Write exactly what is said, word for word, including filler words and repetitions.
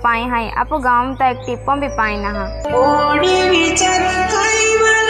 पाए हैं आप गाँव तक टिप्पम भी पाए ना।